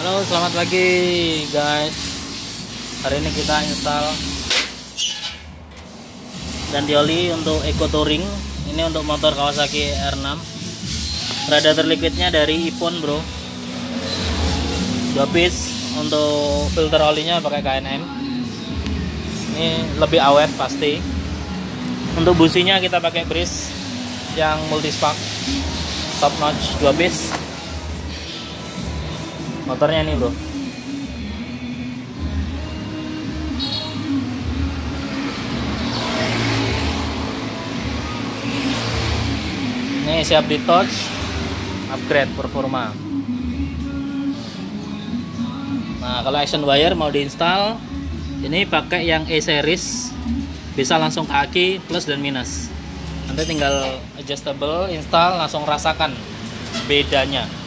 Halo, selamat pagi guys. Hari ini kita install ganti oli untuk Eco Touring. Ini untuk motor Kawasaki R6. Radiator liquidnya dari Ippon bro. 2 piece. Untuk filter olinya pakai K&M. Ini lebih awet pasti. Untuk businya kita pakai bris yang multispark top notch 2 piece. Motornya ini bro. Ini siap di touch, upgrade performa. Nah kalau action wire mau diinstal, ini pakai yang E series, bisa langsung ke aki plus dan minus. Nanti tinggal adjustable, install, langsung rasakan bedanya.